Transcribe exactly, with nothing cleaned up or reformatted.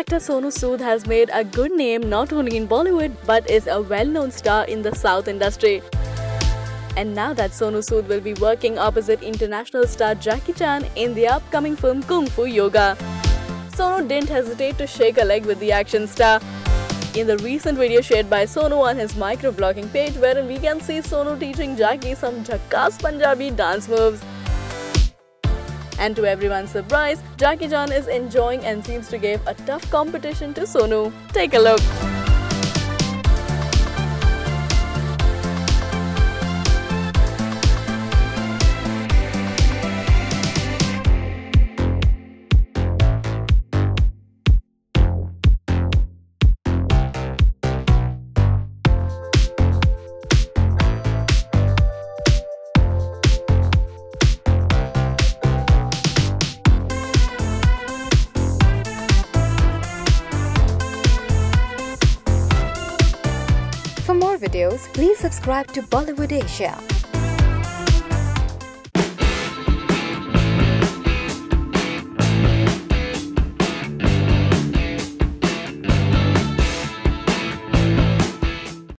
Actor Sonu Sood has made a good name not only in Bollywood but is a well-known star in the South industry. And now that Sonu Sood will be working opposite international star Jackie Chan in the upcoming film Kung Fu Yoga, Sonu didn't hesitate to shake a leg with the action star. In the recent video shared by Sonu on his microblogging page, wherein we can see Sonu teaching Jackie some jhakkas Punjabi dance moves. And to everyone's surprise, Jackie Chan is enjoying and seems to give a tough competition to Sonu. Take a look. For more videos, please subscribe to Bollywood Asia.